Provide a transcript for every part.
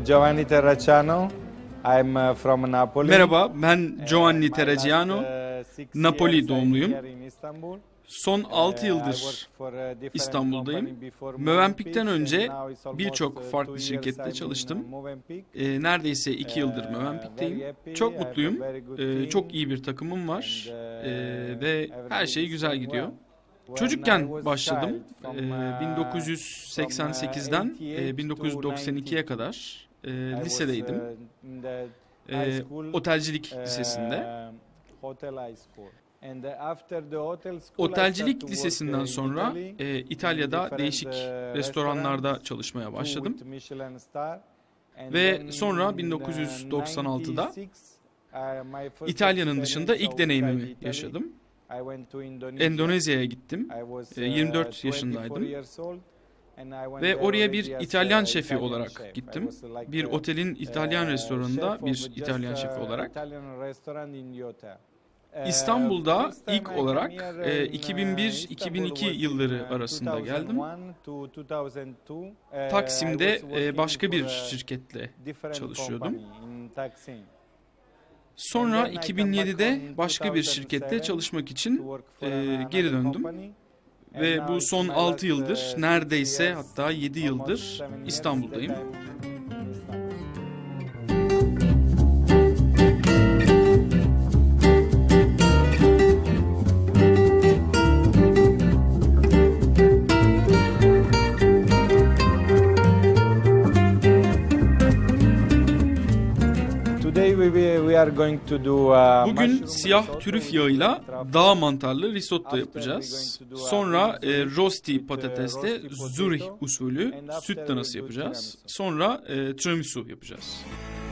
Giovanni Terracciano. I'm from Napoli. Merhaba, ben Giovanni Terracciano. Napoli doğumluyum. Son 6 yıldır İstanbul'dayım. Mövenpik'ten önce birçok farklı şirkette çalıştım. Neredeyse 2 yıldır Mövenpik'teyim. Çok mutluyum. Çok iyi bir takımım var. Ve her şey güzel gidiyor. Çocukken başladım. 1988'den 1992'ye kadar lisedeydim. Otelcilik lisesinde. Otelcilik lisesinden sonra İtalya'da değişik restoranlarda çalışmaya başladım. Ve sonra 1996'da İtalya'nın dışında ilk deneyimimi yaşadım. Endonezya'ya gittim. 24 yaşındaydım. Ve oraya bir İtalyan şefi olarak gittim. Bir otelin İtalyan restoranında bir İtalyan şefi olarak. İstanbul'da ilk olarak 2001-2002 yılları arasında geldim. Taksim'de başka bir şirketle çalışıyordum. Sonra 2007'de başka bir şirkette çalışmak için geri döndüm. Ve bu son 6 yıldır, neredeyse hatta 7 yıldır İstanbul'dayım. Bugün siyah trüf yağıyla dağ mantarlı risotto yapacağız. Sonra rosti patatesle Zürih usulü süt danası yapacağız. Sonra tiramisu yapacağız.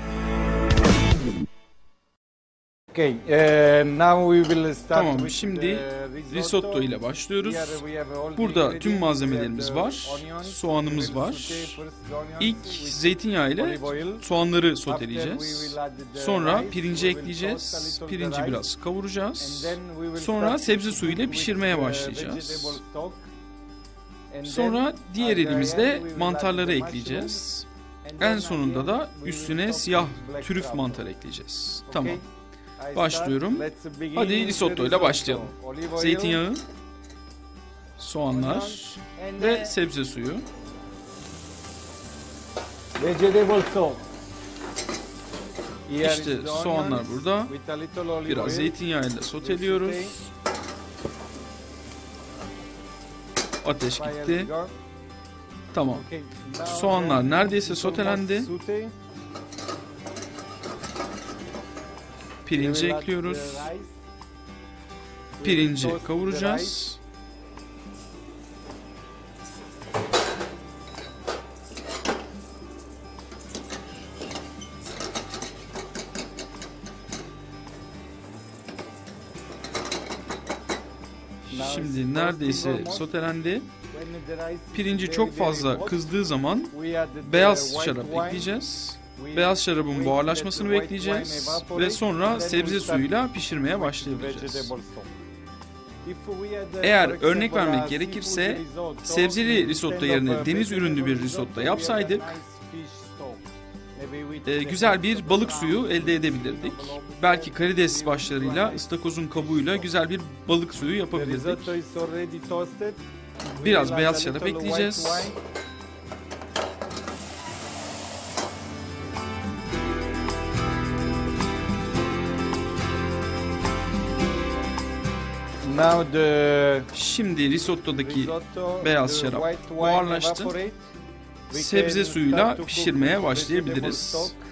Tamam, şimdi risotto ile başlıyoruz. Burada tüm malzemelerimiz var. Soğanımız var. İlk zeytinyağı ile soğanları soteleyeceğiz. Sonra pirinci ekleyeceğiz. Pirinci biraz kavuracağız. Sonra sebze suyu ile pişirmeye başlayacağız. Sonra diğer elimizle mantarları ekleyeceğiz. En sonunda da üstüne siyah trüf mantar ekleyeceğiz. Tamam. Başlıyorum. Hadi risotto ile başlayalım. Zeytinyağı, soğanlar ve sebze suyu. İşte soğanlar burada. Biraz zeytinyağı ile soteliyoruz. Ateş gitti. Tamam. Soğanlar neredeyse sotelendi. Pirinci ekliyoruz. Pirinci kavuracağız. Şimdi neredeyse sotelendi. Pirinci çok fazla kızdığı zaman beyaz şarap ekleyeceğiz. Beyaz şarabın buharlaşmasını bekleyeceğiz ve sonra sebze suyuyla pişirmeye başlayabileceğiz. Eğer örnek vermek gerekirse sebzeli risotto yerine deniz ürünlü bir risotto yapsaydık güzel bir balık suyu elde edebilirdik. Belki karides başlarıyla, ıstakozun kabuğuyla güzel bir balık suyu yapabilirdik. Biraz beyaz şarap ekleyeceğiz. Şimdi risottodaki beyaz şarap buharlaştı. Sebze suyuyla pişirmeye başlayabiliriz.